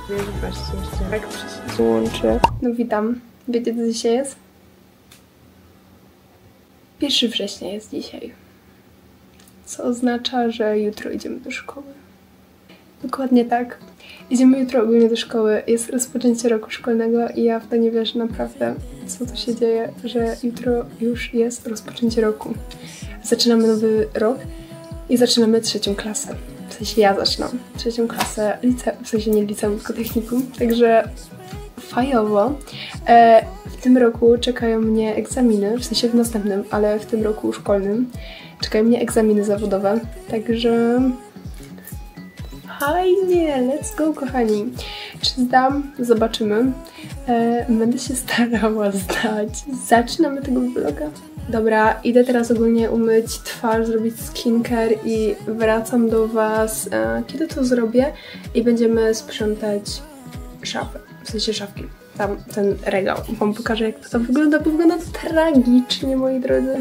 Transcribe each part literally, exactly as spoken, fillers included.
Tak złączę. No witam. Wiecie, co dzisiaj jest? pierwszego września jest dzisiaj. Co oznacza, że jutro idziemy do szkoły. Dokładnie tak. Idziemy jutro ogólnie do szkoły. Jest rozpoczęcie roku szkolnego i ja w to nie wierzę naprawdę, co tu się dzieje, że jutro już jest rozpoczęcie roku. Zaczynamy nowy rok i zaczynamy trzecią klasę. W sensie ja zaczynam trzecią klasę liceum, w sensie nie liceum, tylko technikum. Także fajowo. E, w tym roku czekają mnie egzaminy, w sensie w następnym, ale w tym roku szkolnym czekają mnie egzaminy zawodowe. Także fajnie, let's go, kochani. Czy zdam? Zobaczymy. E, będę się starała zdać. Zaczynamy tego vloga. Dobra, idę teraz ogólnie umyć twarz, zrobić skincare i wracam do was, e, kiedy to zrobię i będziemy sprzątać szafę, w sensie szafki, tam ten regał. Wam pokażę, jak to tam wygląda, bo wygląda to tragicznie, moi drodzy.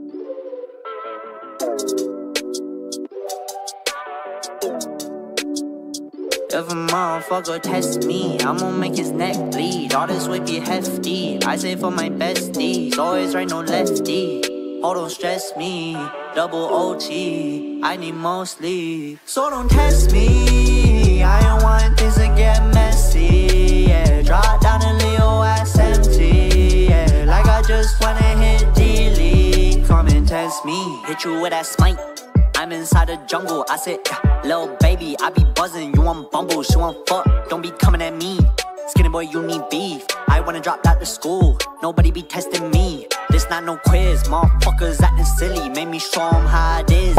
If a motherfucker test me, I'm gonna make his neck bleed. All this whip get hefty. I say for my besties, always right, no lefty. Oh, don't stress me, double O T. I need more sleep, so don't test me. I don't want things to get messy. Yeah, drop down and leave your ass empty. Yeah, like I just wanna hit delete. Come and test me, hit you with that smite. I'm inside the jungle, I said, yeah, little baby, I be buzzing, you want bumble, she want fuck, don't be coming at me. Skinny boy, you need beef, I wanna drop out to school, nobody be testing me. This not no quiz, motherfuckers acting silly, made me show them how it is.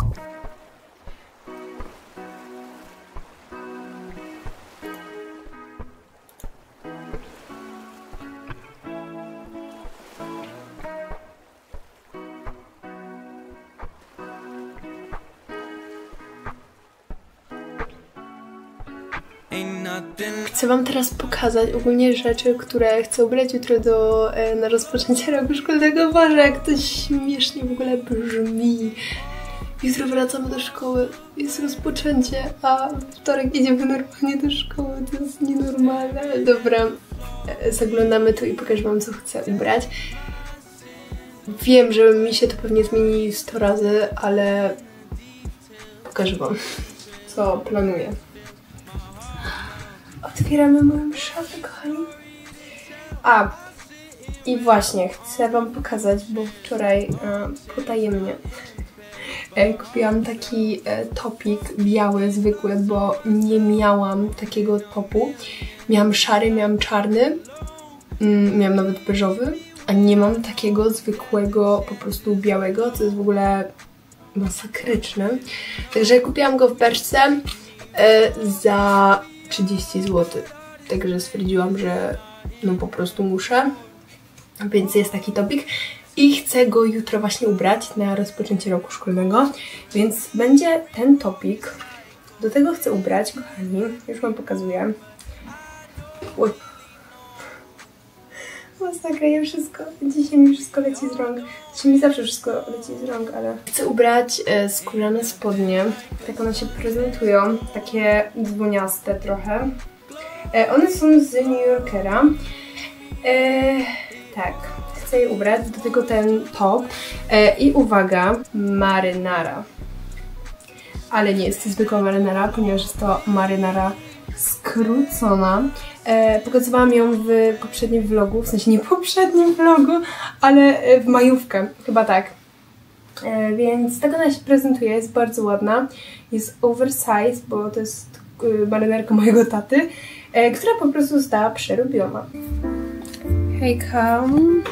Chcę wam teraz pokazać ogólnie rzeczy, które chcę ubrać jutro do, e, na rozpoczęcie roku szkolnego. Boże, jak to śmiesznie w ogóle brzmi. Jutro wracamy do szkoły, jest rozpoczęcie, a w wtorek idziemy normalnie do szkoły. To jest nienormalne. Dobra, e, zaglądamy tu i pokażę wam, co chcę ubrać. Wiem, że mi się to pewnie zmieni sto razy, ale pokażę wam, co planuję. Otwieramy moją szafę, kochani. A, i właśnie, chcę wam pokazać, bo wczoraj e, potajemnie e, kupiłam taki e, topik biały, zwykły, bo nie miałam takiego topu. Miałam szary, miałam czarny, mm, miałam nawet beżowy, a nie mam takiego zwykłego, po prostu białego, co jest w ogóle masakryczne. Także kupiłam go w Berszce e, za trzydzieści złotych. Także stwierdziłam, że no po prostu muszę. Więc jest taki topik. I chcę go jutro właśnie ubrać na rozpoczęcie roku szkolnego. Więc będzie ten topik. Do tego chcę ubrać, kochani. Już wam pokazuję. Oj. Masakra, ja wszystko. Dzisiaj mi wszystko leci z rąk. Dzisiaj mi zawsze wszystko leci z rąk, ale... Chcę ubrać e, skórzane spodnie. Tak one się prezentują. Takie dzwoniaste trochę. E, one są z New Yorkera. E, tak. Chcę je ubrać. Do tego ten top. E, I uwaga, marynara. Ale nie jest to zwykła marynara, ponieważ jest to marynara skrócona. E, pokazywałam ją w poprzednim vlogu, w sensie nie poprzednim vlogu, ale w majówkę, chyba tak. E, więc tak ona się prezentuje, jest bardzo ładna. Jest oversize, bo to jest e, marynarka mojego taty, e, która po prostu została przerobiona. Hejka.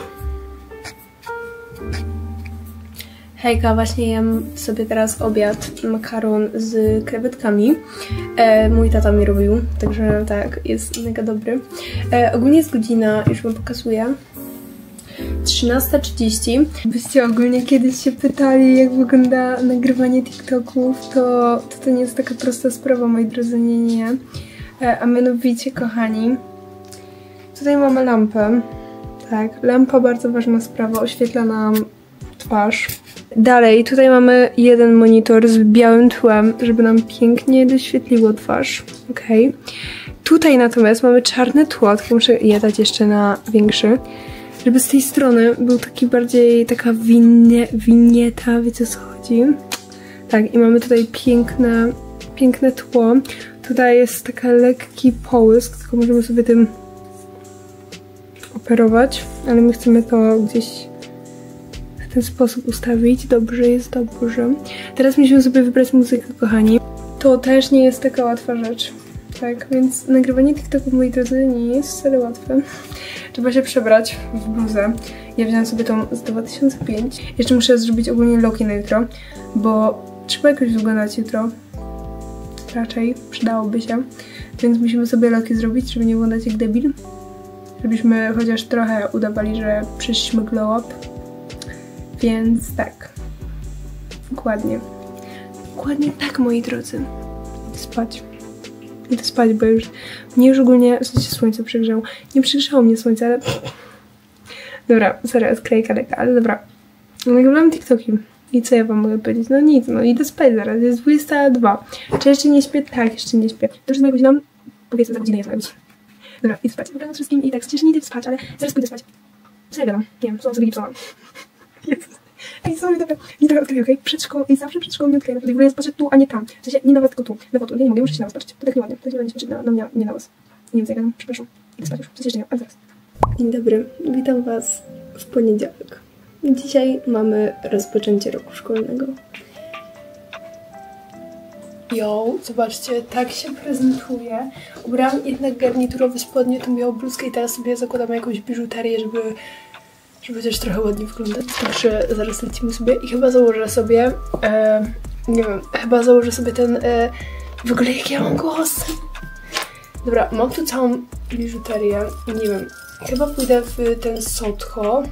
Hejka, właśnie jem sobie teraz obiad, makaron z krewetkami. E, mój tata mi robił, także tak, jest mega dobry. E, ogólnie jest godzina, już wam pokazuję, trzynasta trzydzieści. Byście ogólnie kiedyś się pytali, jak wygląda nagrywanie TikToków, to, to to nie jest taka prosta sprawa, moi drodzy, nie, nie. E, a mianowicie, kochani, tutaj mamy lampę. Tak, lampa, bardzo ważna sprawa, oświetla nam twarz. Dalej, tutaj mamy jeden monitor z białym tłem, żeby nam pięknie doświetliło twarz. Ok. Tutaj natomiast mamy czarne tło, tylko muszę je dać jeszcze na większy, żeby z tej strony był taki bardziej taka winie, winieta, wiecie o co chodzi? Tak, i mamy tutaj piękne, piękne tło. Tutaj jest taki lekki połysk, tylko możemy sobie tym operować, ale my chcemy to gdzieś w ten sposób ustawić. Dobrze, jest dobrze. Teraz musimy sobie wybrać muzykę, kochani. To też nie jest taka łatwa rzecz. Tak, więc nagrywanie TikToków, moi drodzy, nie jest wcale łatwe. Trzeba się przebrać w bluzę. Ja wziąłem sobie tą z dwa tysiące piątego. Jeszcze muszę zrobić ogólnie loki na jutro, bo trzeba jakoś wyglądać jutro. Raczej przydałoby się. Więc musimy sobie loki zrobić, żeby nie wyglądać jak debil. Żebyśmy chociaż trochę udawali, że przyszliśmy glow up. Więc tak. Dokładnie. Dokładnie tak, moi drodzy. Idę spać. Idę spać, bo już mnie już ogólnie, w sensie słońce przygrzało. Nie przygrzało mnie słońce, ale... Dobra, sorry, odklejka leka, ale dobra. Nagrywam TikToki. I co ja wam mogę powiedzieć? No nic, no idę spać zaraz, jest dwudziesta druga. Czy jeszcze nie śpię? Tak, jeszcze nie śpię. To już jest moja godzina, powiedzmy za godzinę jest moja godzina. Dobra, idę spać. Dobranoc wszystkim i tak, przecież nie idę spać, ale zaraz pójdę spać. Co ja gadam? Nie wiem, co sobie gipsowałam. Jezus. Ej, sorry, dobra, nie trochę odkleję, okej? Okay? Przed szkołą, i zawsze przed szkołą nie odkleję. W ogóle jest patrzeć tu, a nie tam. W sensie, nie nawet tylko tu. Na fotu. Ja nie mogę, muszę się na was patrzeć. To tak nieładnie. To tak nieładnie się patrzeć na, na mnie, nie na was. Nie wiem, co ja gadam, przepraszam. Idę spać już. Coś jeszcze nie, ale zaraz. Dzień dobry, witam was w poniedziałek. Dzisiaj mamy rozpoczęcie roku szkolnego. Jo, zobaczcie, tak się prezentuje. Ubrałam jednak garniturowe spodnie, tą białą bluzkę i teraz sobie zakładam jakąś biżuterię, żeby, żeby też trochę ładnie wyglądać. Także zaraz lecimy sobie i chyba założę sobie, e, nie wiem, chyba założę sobie ten, e, w ogóle jak ja mam głos. Dobra, mam tu całą biżuterię, nie wiem, chyba pójdę w ten Sotho.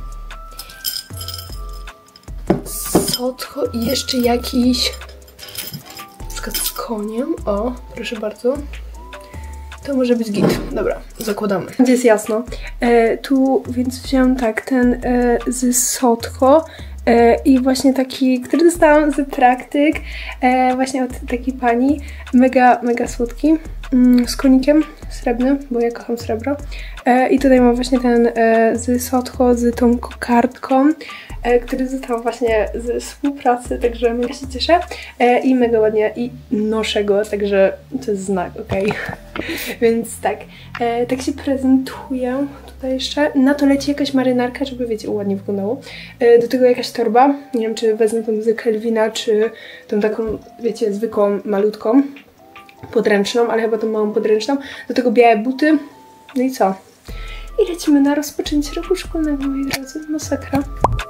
Sotho i jeszcze jakiś, na przykład z koniem, o, proszę bardzo, to może być git. Dobra, zakładamy. Gdzie jest jasno. E, tu więc wziąłem tak, ten e, z Sotho e, i właśnie taki, który dostałam z praktyk, e, właśnie od takiej pani, mega, mega słodki, mm, z konikiem srebrnym, bo ja kocham srebro. E, I tutaj mam właśnie ten e, z Sotho, z tą kokardką, e, który został właśnie z współpracy, także mega się cieszę e, i mega ładnie i noszę go, także to jest znak, okej. Okay. Więc tak, e, tak się prezentuję tutaj jeszcze. Na to leci jakaś marynarka, żeby wiecie, ładnie wyglądało. E, do tego jakaś torba, nie wiem czy wezmę tą z Kelvina, czy tą taką, wiecie, zwykłą, malutką, podręczną, ale chyba tą małą podręczną. Do tego białe buty, no i co? I lecimy na rozpoczęcie roku szkolnego, moi drodzy, masakra.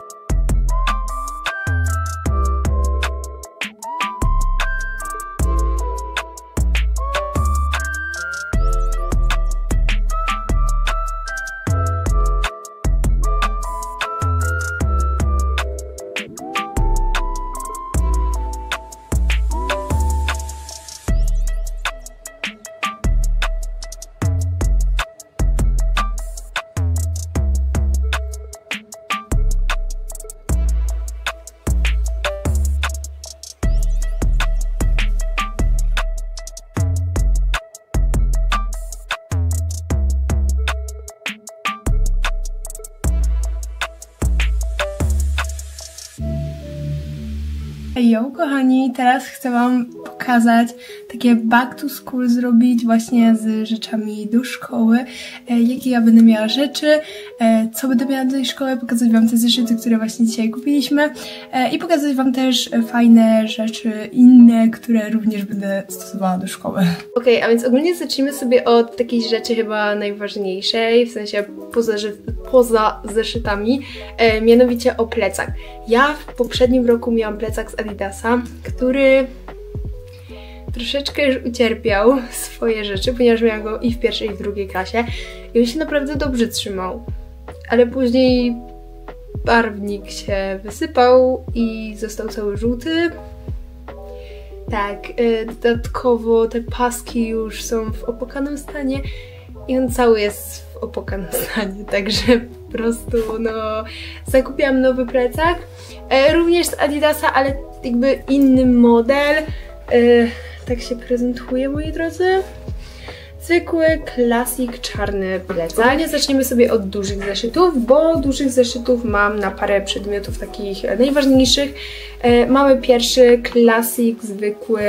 Yo, kochani, teraz chcę wam pokazać takie back to school zrobić właśnie z rzeczami do szkoły, e, jakie ja będę miała rzeczy, e, co będę miała do tej szkoły, pokazać wam te zeszyty, które właśnie dzisiaj kupiliśmy e, i pokazać wam też fajne rzeczy inne, które również będę stosowała do szkoły. Okej, okay, a więc ogólnie zacznijmy sobie od takiej rzeczy chyba najważniejszej, w sensie poza, poza zeszytami, e, mianowicie o plecak. Ja w poprzednim roku miałam plecak z Adidasa, który troszeczkę już ucierpiał swoje rzeczy, ponieważ miałam go i w pierwszej, i w drugiej klasie i on się naprawdę dobrze trzymał, ale później barwnik się wysypał i został cały żółty. Tak, dodatkowo te paski już są w opłakanym stanie i on cały jest w opłakanym stanie, także po prostu no zakupiłam nowy plecak, e, również z Adidasa, ale jakby inny model. E, tak się prezentuje, moi drodzy. zwykły, klasik, czarny plecak. Ogólnie zaczniemy sobie od dużych zeszytów, bo dużych zeszytów mam na parę przedmiotów takich najważniejszych. E, mamy pierwszy, klasik, zwykły,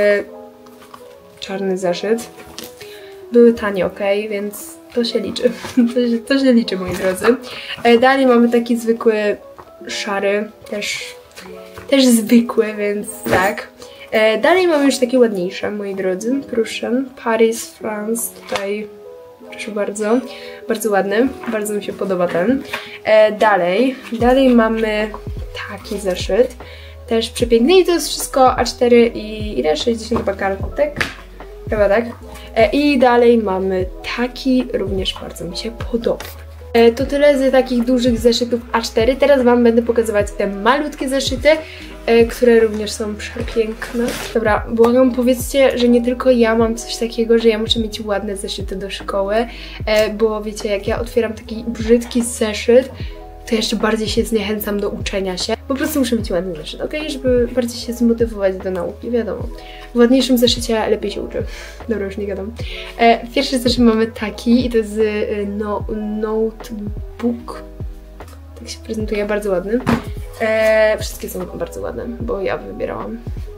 czarny zeszyt. Były tanie, ok, więc to się liczy. To się, to się liczy, moi drodzy. E, dalej mamy taki zwykły, szary, też, też zwykły, więc tak. E, dalej mamy już takie ładniejsze, moi drodzy. Proszę, Paris, France, tutaj, proszę bardzo, bardzo ładny, bardzo mi się podoba ten. E, dalej, dalej mamy taki zeszyt, też przepiękny i to jest wszystko A cztery i ile? sześćdziesiąt kartek, chyba tak. E, I dalej mamy taki, również bardzo mi się podoba. E, to tyle z takich dużych zeszytów A cztery. Teraz Wam będę pokazywać te malutkie zeszyty, e, które również są przepiękne. Dobra, błagam, powiedzcie, że nie tylko ja mam coś takiego, że ja muszę mieć ładne zeszyty do szkoły, e, bo wiecie, jak ja otwieram taki brzydki zeszyt, to jeszcze bardziej się zniechęcam do uczenia się. Po prostu muszę mieć ładny zeszyt, ok? Żeby bardziej się zmotywować do nauki, wiadomo. W ładniejszym zeszycie lepiej się uczy. Dobra, już nie gadam. E, pierwszy zeszyt mamy taki i to jest e, no, notebook. Tak się prezentuje, bardzo ładny. E, wszystkie są bardzo ładne, bo ja wybierałam.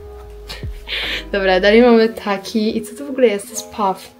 Dobra, dalej mamy taki i co to w ogóle jest? To jest puff.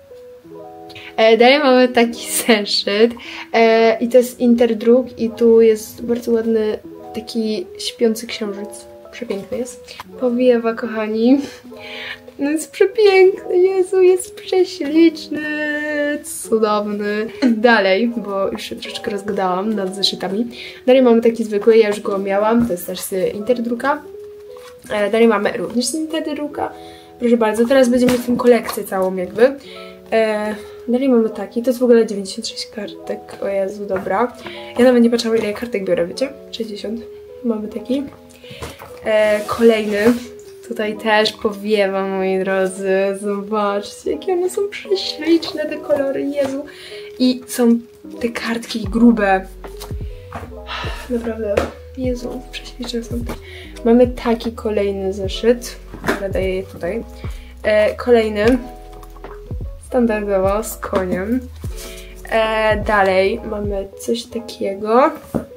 E, dalej mamy taki zeszyt e, i to jest Interdruk i tu jest bardzo ładny taki śpiący księżyc. Przepiękny jest. Powiewa, kochani. No jest przepiękny, Jezu, jest prześliczny, cudowny. Dalej, bo już się troszeczkę rozgadałam nad zeszytami. Dalej mamy taki zwykły, ja już go miałam, to jest też z Interdruka. E, dalej mamy również z Interdruka. Proszę bardzo, teraz będziemy mieć tą kolekcję całą jakby. E, dalej mamy taki, to jest w ogóle dziewięćdziesiąt sześć kartek, o Jezu, dobra. Ja nawet nie patrzyłam, ile ja kartek biorę, wiecie? sześćdziesiąt. Mamy taki. E, kolejny. Tutaj też powiewa, moi drodzy. Zobaczcie, jakie one są prześliczne, te kolory, Jezu. I są te kartki grube. Naprawdę, Jezu, prześliczne są. Mamy taki kolejny zeszyt. Ale daję je tutaj. E, kolejny. Standardowo, z koniem. E, dalej mamy coś takiego.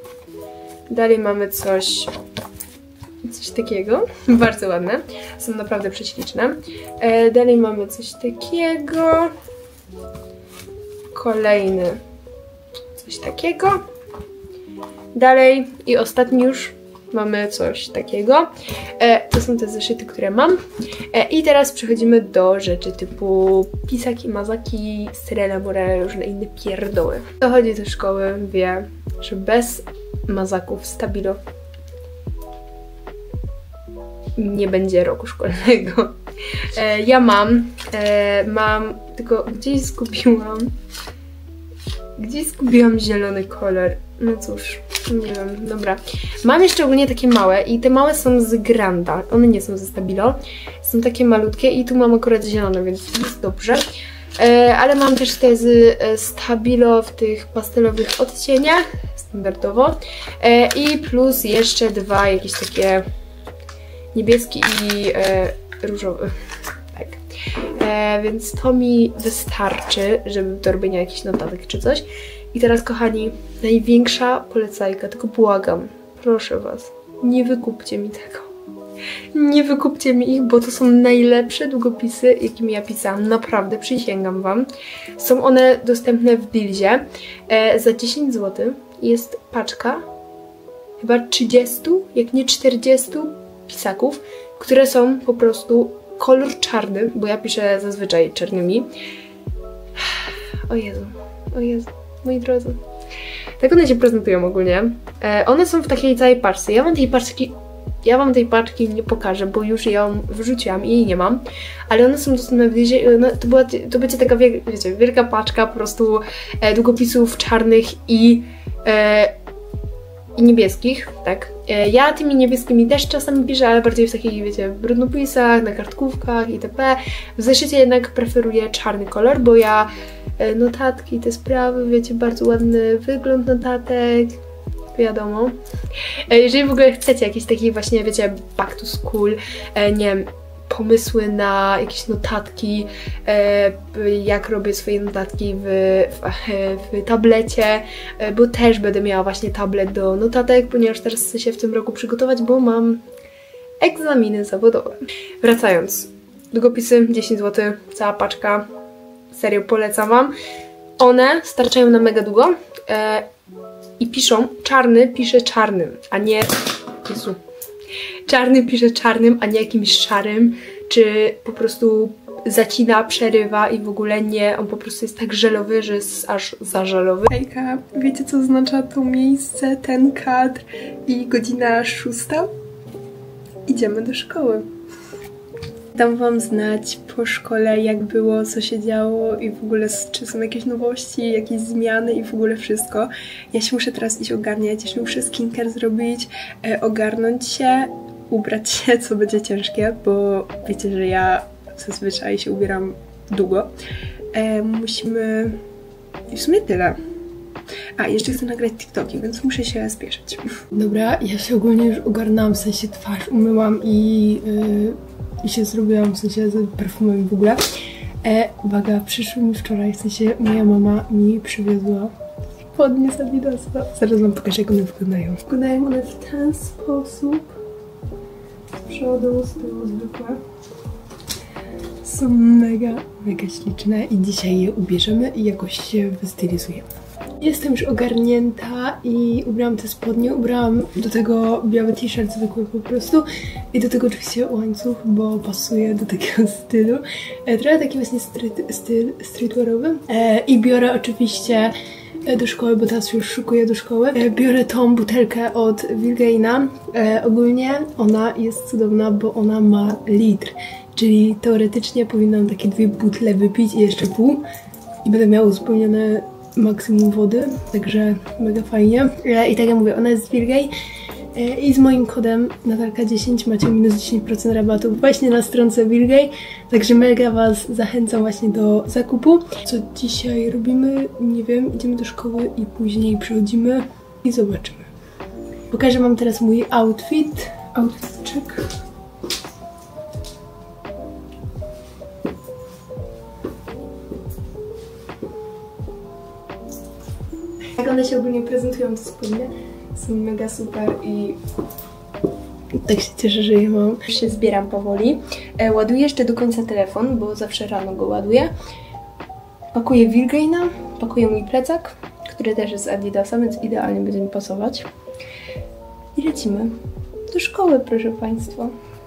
Dalej mamy coś... Coś takiego. Bardzo ładne. Są naprawdę prześliczne. E, dalej mamy coś takiego. Kolejny. Coś takiego. Dalej i ostatni już mamy coś takiego. E, to są te zeszyty, które mam. E, I teraz przechodzimy do rzeczy typu pisaki, mazaki, styrele, murele, różne inne pierdoły. Kto chodzi do szkoły, wie, że bez mazaków stabilo nie będzie roku szkolnego. E, ja mam, e, mam, tylko gdzieś zgubiłam, gdzieś zgubiłam zielony kolor. No cóż, nie wiem, dobra. Mam jeszcze ogólnie takie małe i te małe są z Granda. One nie są ze Stabilo. Są takie malutkie i tu mam akurat zielone, więc jest dobrze. E, ale mam też te z e, Stabilo w tych pastelowych odcieniach, standardowo. E, I plus jeszcze dwa jakieś takie niebieski i e, różowy. Tak. E, więc to mi wystarczy, żeby do robienia jakichś notatek czy coś. I teraz, kochani, największa polecajka, tylko błagam, proszę Was, nie wykupcie mi tego. Nie wykupcie mi ich, bo to są najlepsze długopisy, jakimi ja pisałam. Naprawdę, przysięgam Wam. Są one dostępne w Dealzie. E, za dziesięć złotych jest paczka chyba trzydzieści, jak nie czterdzieści pisaków, które są po prostu kolor czarny, bo ja piszę zazwyczaj czarnymi. O Jezu, o Jezu, moi drodzy. Tak one się prezentują ogólnie. E, one są w takiej całej paczce. Ja wam tej paczki, ja wam tej paczki nie pokażę, bo już ją wyrzuciłam i jej nie mam. Ale one są dostępne w Dealzie. No, to, była, to będzie taka, wiecie, wielka paczka po prostu e, długopisów czarnych i e, i niebieskich, tak. Ja tymi niebieskimi też czasami piszę, ale bardziej w takich, wiecie, brudnopisach, na kartkówkach itp. W zeszycie jednak preferuję czarny kolor, bo ja notatki, te sprawy, wiecie, bardzo ładny wygląd notatek, wiadomo. Jeżeli w ogóle chcecie jakiś taki właśnie, wiecie, back to school, nie wiem, pomysły na jakieś notatki, e, jak robię swoje notatki w, w, w tablecie, e, bo też będę miała właśnie tablet do notatek, ponieważ teraz chcę się w tym roku przygotować, bo mam egzaminy zawodowe. Wracając, długopisy dziesięć złotych, cała paczka, serio polecam wam. One starczają na mega długo e, i piszą, czarny pisze czarnym, a nie... Jezu. Czarny pisze czarnym, a nie jakimś szarym, czy po prostu zacina, przerywa i w ogóle nie, on po prostu jest tak żelowy, że jest aż za żelowy. Hejka, wiecie co oznacza to miejsce, ten kadr i godzina szósta? Idziemy do szkoły. Dam wam znać po szkole, jak było, co się działo i w ogóle czy są jakieś nowości, jakieś zmiany i w ogóle wszystko. Ja się muszę teraz iść ogarniać, jeszcze muszę skincare zrobić, e, ogarnąć się, ubrać się, co będzie ciężkie, bo wiecie, że ja zazwyczaj się ubieram długo. E, musimy... I w sumie tyle. A, jeszcze chcę nagrać TikToki, więc muszę się spieszyć. Dobra, ja się ogólnie już ogarnęłam, w sensie twarz umyłam i... Yy... I się zrobiłam, w sensie z perfumem w ogóle. E, uwaga, przyszły mi wczoraj, w sensie moja mama mi przywiozła spodnie z Adidasa. Zaraz wam pokażę, jak one wyglądają. Wyglądają one w ten sposób. Z przodu, z tyłu zwykłe. Są mega, mega śliczne i dzisiaj je ubierzemy i jakoś się wystylizujemy. Jestem już ogarnięta i ubrałam te spodnie, ubrałam do tego biały t-shirt zwykły po prostu i do tego oczywiście łańcuch, bo pasuje do takiego stylu. E, trochę taki właśnie street, styl streetwearowy. E, I biorę oczywiście do szkoły, bo teraz już szykuję do szkoły. E, biorę tą butelkę od Wilgaina. E, ogólnie ona jest cudowna, bo ona ma litr, czyli teoretycznie powinnam takie dwie butle wypić i jeszcze pół i będę miała uzupełnione maksimum wody, także mega fajnie. I tak jak mówię, ona jest z Wilgaj i z moim kodem Natalka dziesięć macie minus dziesięć procent rabatu właśnie na stronce Wilgaj, także mega was zachęcam właśnie do zakupu. Co dzisiaj robimy? Nie wiem, idziemy do szkoły i później przychodzimy i zobaczymy. Pokażę wam teraz mój outfit. Outfit check. Jak one się ogólnie prezentują, te spodnie są mega super i tak się cieszę, że je mam. Już się zbieram powoli. E, ładuję jeszcze do końca telefon, bo zawsze rano go ładuję. Pakuję Wilgaina, pakuję mój plecak, który też jest z Adidasa, więc idealnie będzie mi pasować. I lecimy do szkoły, proszę państwa.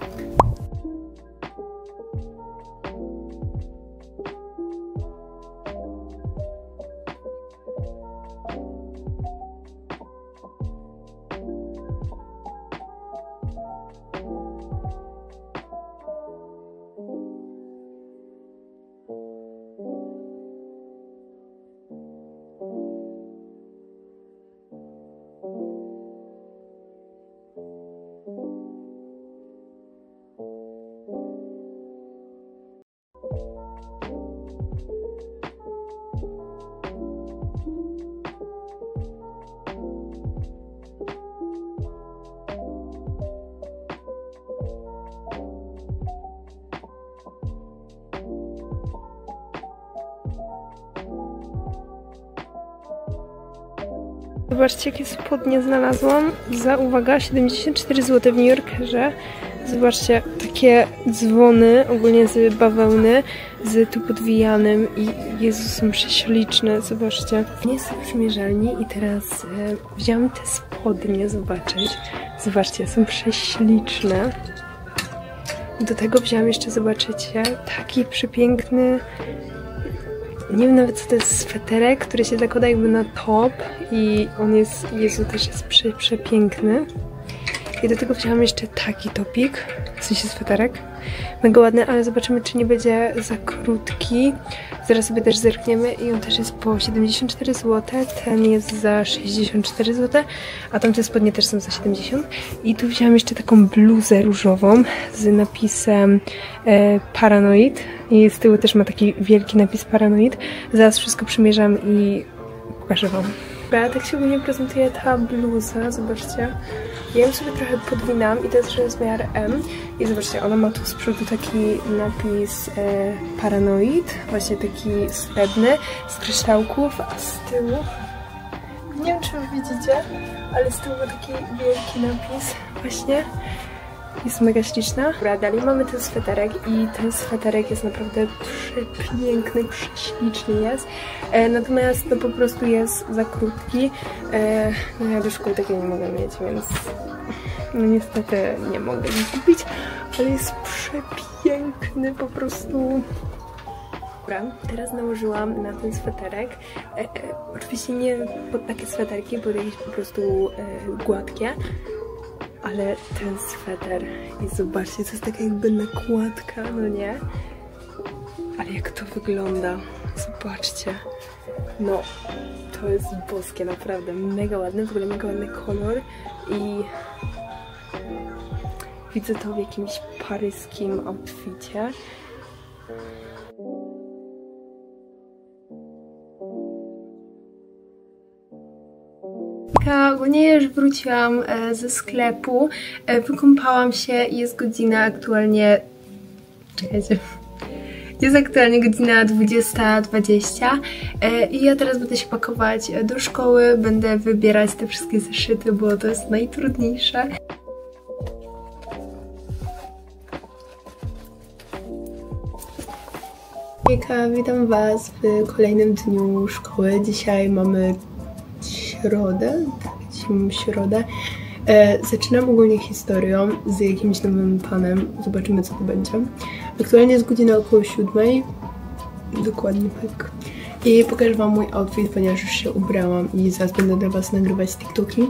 Zobaczcie, jakie spodnie znalazłam za, uwaga, siedemdziesiąt cztery złote w New Yorkerze. Zobaczcie, takie dzwony, ogólnie z bawełny, z tu podwijanym i Jezu, są prześliczne, zobaczcie. Jestem w przymierzalni i teraz e, wziąłam te spodnie zobaczyć. Zobaczcie, są prześliczne. Do tego wziąłam jeszcze, zobaczycie, taki przepiękny, nie wiem nawet co to jest, sweterek, który się zakłada jakby na top i on jest, Jezu, też jest prze, przepiękny. I do tego wziąłam jeszcze taki topik, w sensie sweterek, mega ładny, ale zobaczymy, czy nie będzie za krótki. Zaraz sobie też zerkniemy i on też jest po siedemdziesiąt cztery złote, ten jest za sześćdziesiąt cztery złote, a tamte spodnie też są za siedemdziesiąt. I tu wziąłam jeszcze taką bluzę różową z napisem e, Paranoid i z tyłu też ma taki wielki napis Paranoid. Zaraz wszystko przymierzam i pokażę wam. Dobra, tak się ogólnie prezentuje ta bluza, zobaczcie. Ja ją sobie trochę podwinam i to jest rozmiar M. I zobaczcie, ona ma tu z przodu taki napis e, Paranoid, właśnie taki srebrny, z kryształków, a z tyłu, nie wiem czy wy widzicie, ale z tyłu ma taki wielki napis właśnie. Jest mega śliczna. Dobra, dalej mamy ten sweterek i ten sweterek jest naprawdę przepiękny, prześliczny jest. E, natomiast no po prostu jest za krótki. E, no ja do szkoły takiego nie mogę mieć, więc no niestety nie mogę go kupić, ale jest przepiękny po prostu. Dobra, teraz nałożyłam na ten sweterek. E, e, oczywiście nie pod takie sweterki, bo jakieś po prostu e, gładkie. Ale ten sweter i zobaczcie, to jest taka jakby nakładka, no nie? Ale jak to wygląda, zobaczcie. No, to jest boskie, naprawdę, mega ładny, w ogóle mega ładny kolor i widzę to w jakimś paryskim outficie. Ogólnie już wróciłam ze sklepu, wykąpałam się i jest godzina aktualnie... Czekajcie... Jest aktualnie godzina dwudziesta dwadzieścia i ja teraz będę się pakować do szkoły, będę wybierać te wszystkie zeszyty, bo to jest najtrudniejsze. Hejka, witam was w kolejnym dniu szkoły. Dzisiaj mamy środę, tak, dzisiaj mamy środę. E, zaczynam ogólnie historią z jakimś nowym panem. Zobaczymy, co to będzie. Aktualnie jest godzina około siódmej. Dokładnie tak. I pokażę wam mój outfit, ponieważ już się ubrałam i zaraz będę dla was nagrywać TikToki.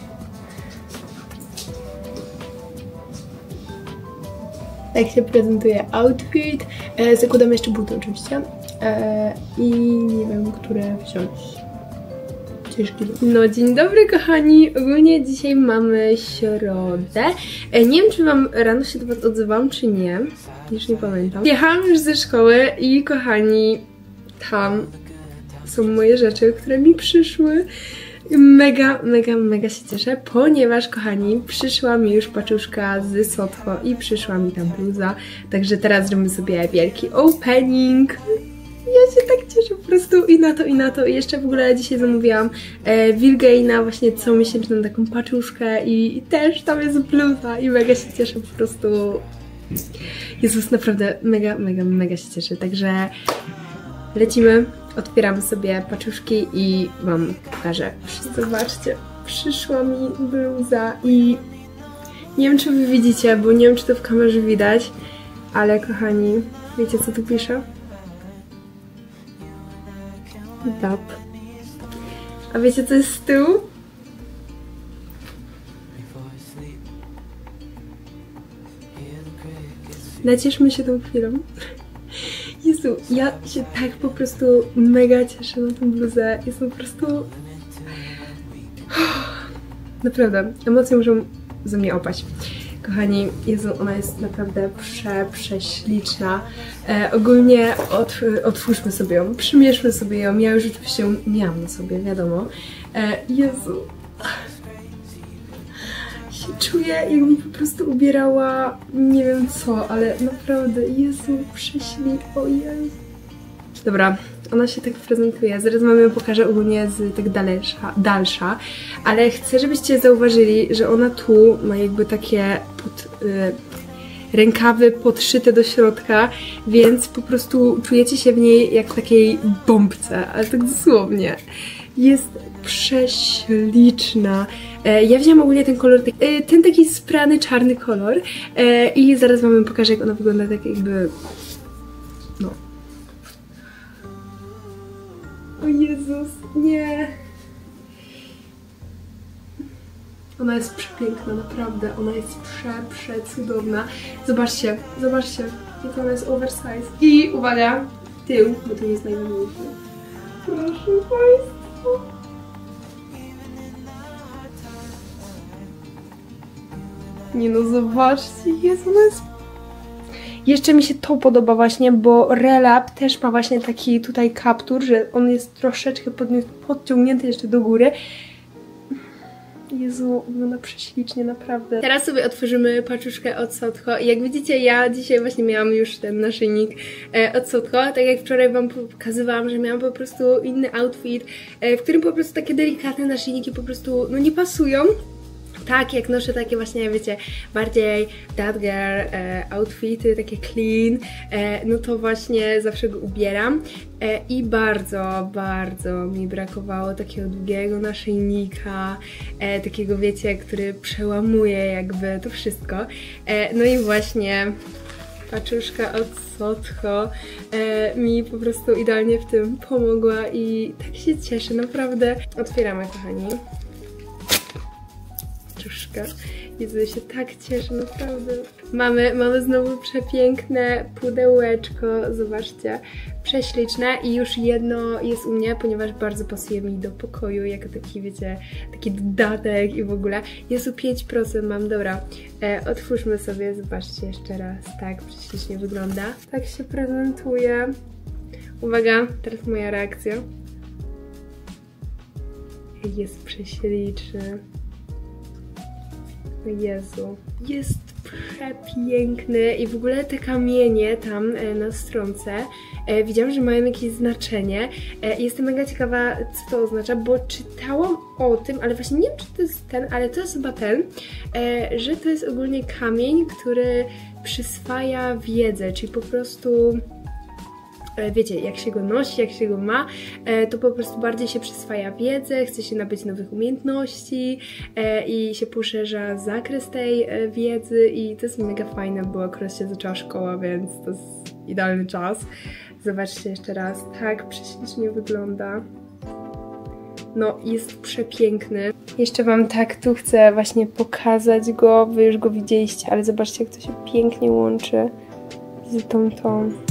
Tak się prezentuje outfit. E, zakładam jeszcze buty oczywiście. E, I nie wiem, które wziąć. No dzień dobry kochani, ogólnie dzisiaj mamy środę. E, nie wiem czy wam rano się do was odzywam czy nie, już nie pamiętam. Jechałam już ze szkoły i kochani, tam są moje rzeczy, które mi przyszły. Mega, mega, mega się cieszę, ponieważ kochani, przyszła mi już paczuszka z Sotho i przyszła mi tam bluza, także teraz zrobimy sobie wielki opening. Ja się tak cieszę po prostu i na to, i na to. I jeszcze w ogóle dzisiaj zamówiłam e, Wilgaina właśnie comiesięczną taką paczuszkę i, i też tam jest bluza i mega się cieszę po prostu. Jezus, naprawdę mega, mega, mega się cieszę. Także lecimy, otwieramy sobie paczuszki i wam pokażę. Zobaczcie, przyszła mi bluza i nie wiem czy wy widzicie, bo nie wiem czy to w kamerze widać, ale kochani, wiecie co tu pisze? Dab. A wiecie co jest z tyłu? Nacieszmy się tą chwilą. Jezu, ja się tak po prostu mega cieszę na tą bluzę. Jest po prostu... Naprawdę, emocje muszą ze mnie opaść. Kochani, Jezu, ona jest naprawdę prze, prześliczna. E, ogólnie otw otwórzmy sobie ją, przymierzmy sobie ją. Ja już oczywiście ją miałam na sobie, wiadomo. E, Jezu. Się czuję, jakbym po prostu ubierała nie wiem co, ale naprawdę, Jezu, prześli, o Jezu. Dobra, ona się tak prezentuje. Zaraz wam ją pokażę ogólnie z tak dalsza, dalsza, ale chcę, żebyście zauważyli, że ona tu ma jakby takie pod, y, rękawy podszyte do środka, więc po prostu czujecie się w niej jak w takiej bombce, ale tak dosłownie. Jest prześliczna. E, ja wziąłam ogólnie ten kolor, e, ten taki sprany czarny kolor e, i zaraz wam pokażę, jak ona wygląda tak jakby... no. O Jezus, nie. Ona jest przepiękna, naprawdę. Ona jest prze, przecudowna. Zobaczcie, zobaczcie, jak ona jest oversize. I uwaga, tył, bo to jest najważniejsze. Proszę Państwa. Nie no, zobaczcie, Jezu, ona jest... Jeszcze mi się to podoba właśnie, bo Relap też ma właśnie taki tutaj kaptur, że on jest troszeczkę podciągnięty jeszcze do góry. Jezu, wygląda prześlicznie, naprawdę. Teraz sobie otworzymy paczuszkę od Sotho. I jak widzicie, ja dzisiaj właśnie miałam już ten naszyjnik e, od Sotho. Tak jak wczoraj wam pokazywałam, że miałam po prostu inny outfit, e, w którym po prostu takie delikatne naszyjniki po prostu no nie pasują. Tak, jak noszę takie właśnie, wiecie, bardziej that girl e, outfity, takie clean, e, no to właśnie zawsze go ubieram. E, I bardzo, bardzo mi brakowało takiego długiego naszyjnika, e, takiego, wiecie, który przełamuje jakby to wszystko. E, no i właśnie paczuszka od Sotho e, mi po prostu idealnie w tym pomogła i tak się cieszę, naprawdę. Otwieramy, kochani. Paczuszka. Jezu, ja się tak cieszę, naprawdę. Mamy, mamy znowu przepiękne pudełeczko, zobaczcie, prześliczne i już jedno jest u mnie, ponieważ bardzo pasuje mi do pokoju, jako taki, wiecie, taki dodatek i w ogóle. Jest tu pięć procent mam, dobra, e, otwórzmy sobie, zobaczcie jeszcze raz, tak prześlicznie wygląda. Tak się prezentuje. Uwaga, teraz moja reakcja. Jest prześliczny. Jezu, jest przepiękny i w ogóle te kamienie tam e, na stronce e, widziałam, że mają jakieś znaczenie. E, jestem mega ciekawa, co to oznacza, bo czytałam o tym, ale właśnie nie wiem, czy to jest ten, ale to jest chyba ten, e, że to jest ogólnie kamień, który przyswaja wiedzę, czyli po prostu... Wiecie, jak się go nosi, jak się go ma, to po prostu bardziej się przyswaja wiedzę, chce się nabyć nowych umiejętności i się poszerza zakres tej wiedzy i to jest mega fajne, bo akurat się zaczęła szkoła, więc to jest idealny czas. Zobaczcie jeszcze raz, tak prześlicznie wygląda. No, jest przepiękny. Jeszcze wam tak tu chcę właśnie pokazać go, wy już go widzieliście, ale zobaczcie, jak to się pięknie łączy z tą tą.